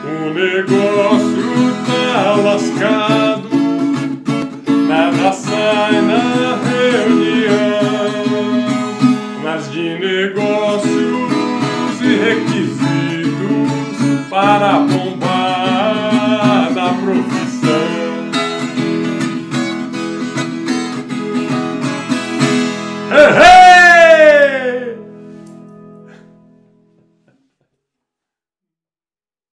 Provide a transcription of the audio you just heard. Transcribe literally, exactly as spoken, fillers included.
O negócio tá lascado, nada sai na reunião, mas de negócios e requisitos para bombar da profissão.